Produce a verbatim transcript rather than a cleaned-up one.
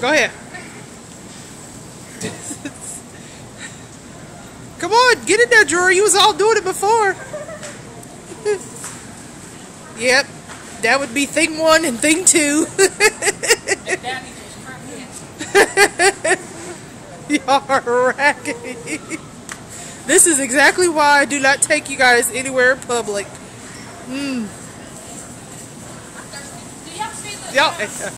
Go ahead. Come on, get in there, Drew. You was all doing it before. Yep, that would be thing one and thing two. Y'all raggedy. This is exactly why I do not take you guys anywhere in public. Mm. Y'all.